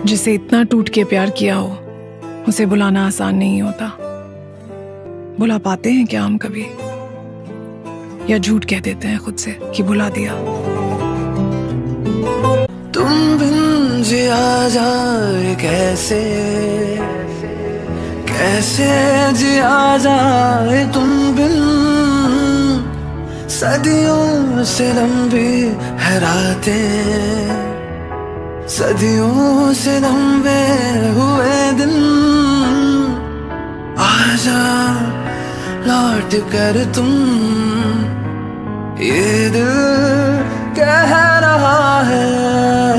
जिसे इतना टूट के प्यार किया हो उसे बुलाना आसान नहीं होता। बुला पाते हैं क्या हम कभी, या झूठ कह देते हैं खुद से कि बुला दिया। तुम बिन जिया जाए कैसे, कैसे जिया जाए तुम बिन। सदियों से लंबी है रातें, सदियों से लंबे हुए दिन। आजा लौट कर तुम, ये दिल कह रहा है।